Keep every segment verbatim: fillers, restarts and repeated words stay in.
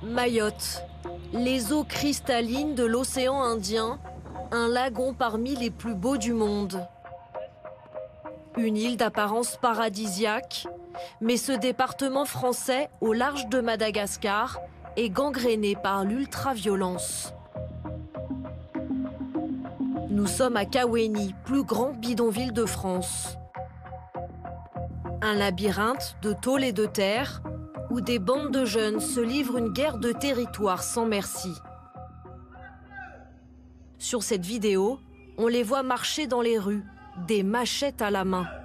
Mayotte, les eaux cristallines de l'océan Indien, un lagon parmi les plus beaux du monde. Une île d'apparence paradisiaque, mais ce département français au large de Madagascar est gangréné par l'ultraviolence. Nous sommes à Kaweni, plus grand bidonville de France. Un labyrinthe de tôles et de terre, où des bandes de jeunes se livrent une guerre de territoire sans merci. Sur cette vidéo, on les voit marcher dans les rues, des machettes à la main.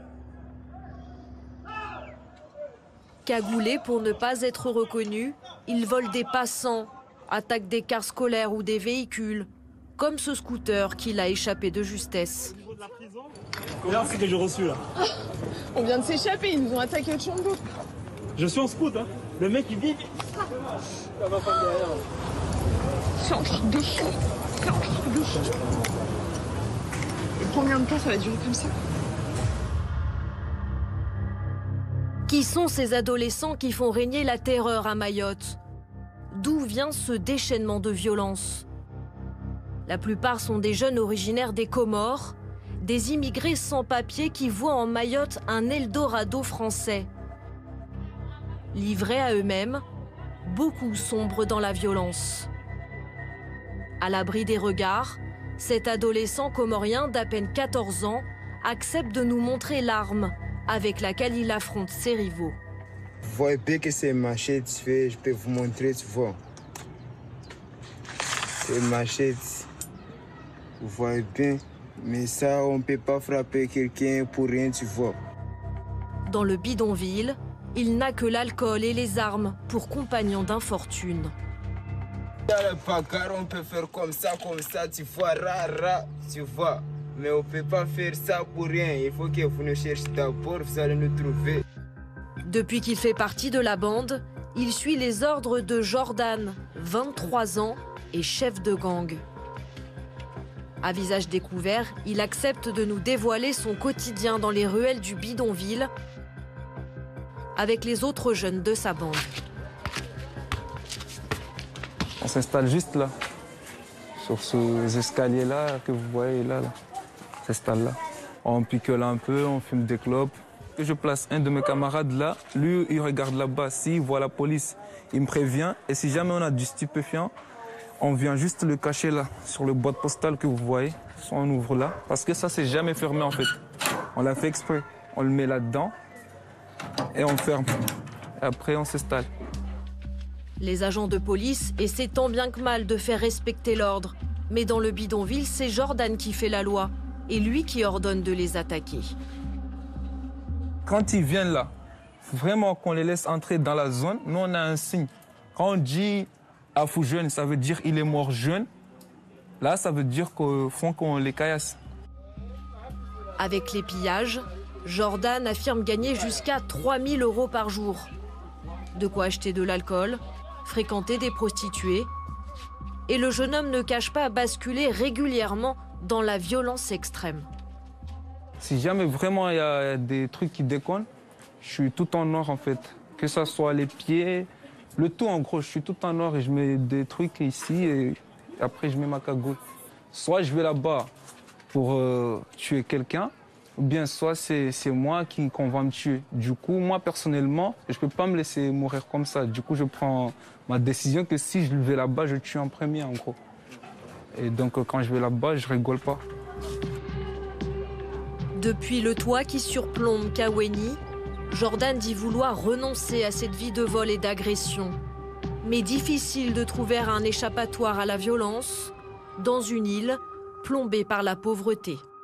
Cagoulés pour ne pas être reconnus, ils volent des passants, attaquent des cars scolaires ou des véhicules, comme ce scooter qui l'a échappé de justesse. Regarde ce que j'ai reçu là. On vient de s'échapper, ils nous ont attaqué au Tchombo. Je suis en scout, hein. Le mec il dit. Ça va pas derrière. C'est un truc de fou. C'est un truc de fou. Et combien de temps ça va durer comme ça? Qui sont ces adolescents qui font régner la terreur à Mayotte? D'où vient ce déchaînement de violence? La plupart sont des jeunes originaires des Comores, des immigrés sans papier qui voient en Mayotte un Eldorado français. Livrés à eux-mêmes, beaucoup sombrent dans la violence. À l'abri des regards, cet adolescent comorien d'à peine quatorze ans accepte de nous montrer l'arme avec laquelle il affronte ses rivaux. Vous voyez bien que c'est machette, je peux vous montrer, tu vois. C'est machette, vous voyez bien, mais ça, on ne peut pas frapper quelqu'un pour rien, tu vois. Dans le bidonville, il n'a que l'alcool et les armes pour compagnons d'infortune. Dans le bagarre, on peut faire comme ça, comme ça, tu vois, ra, ra, tu vois. Mais on ne peut pas faire ça pour rien. Il faut que vous nous cherchiez d'abord, vous allez nous trouver. Depuis qu'il fait partie de la bande, il suit les ordres de Jordan, vingt-trois ans, et chef de gang. À visage découvert, il accepte de nous dévoiler son quotidien dans les ruelles du bidonville avec les autres jeunes de sa bande. On s'installe juste là, sur ces escaliers-là que vous voyez là. là. On s'installe là. On picole un peu, on fume des clopes. Je place un de mes camarades là, lui il regarde là-bas. S'il voit la police, il me prévient. Et si jamais on a du stupéfiant, on vient juste le cacher là, sur le boîte postale que vous voyez. Soit on ouvre là, parce que ça c'est jamais fermé en fait. On l'a fait exprès. On le met là-dedans et on ferme. Et après on s'installe. Les agents de police essaient tant bien que mal de faire respecter l'ordre. Mais dans le bidonville, c'est Jordan qui fait la loi et lui qui ordonne de les attaquer. Quand ils viennent là, vraiment qu'on les laisse entrer dans la zone, nous on a un signe. Quand on dit à fou jeune, ça veut dire il est mort jeune. Là, ça veut dire qu'au fond qu'on les caillasse. Avec les pillages, Jordan affirme gagner jusqu'à trois mille euros par jour. De quoi acheter de l'alcool, fréquenter des prostituées. Et le jeune homme ne cache pas basculer régulièrement dans la violence extrême. Si jamais vraiment il y a des trucs qui déconnent, je suis tout en or en fait. Que ce soit les pieds, le tout en gros, je suis tout en or et je mets des trucs ici et après je mets ma cagoule. Soit je vais là-bas pour euh, tuer quelqu'un, ou bien soit c'est moi qui qu'on va me tuer. Du coup, moi personnellement, je ne peux pas me laisser mourir comme ça. Du coup, je prends ma décision que si je vais là-bas, je tue en premier en gros. Et donc quand je vais là-bas, je rigole pas. Depuis le toit qui surplombe Kaweni, Jordan dit vouloir renoncer à cette vie de vol et d'agression. Mais difficile de trouver un échappatoire à la violence dans une île plombée par la pauvreté.